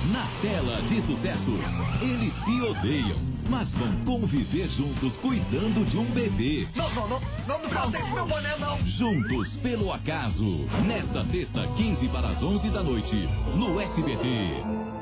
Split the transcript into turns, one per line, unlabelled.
Na tela de sucessos, eles se odeiam, mas vão conviver juntos cuidando de um bebê.
Não faça isso, meu boné, não!
Juntos pelo acaso, nesta sexta, 15 para as 11 da noite, no SBT.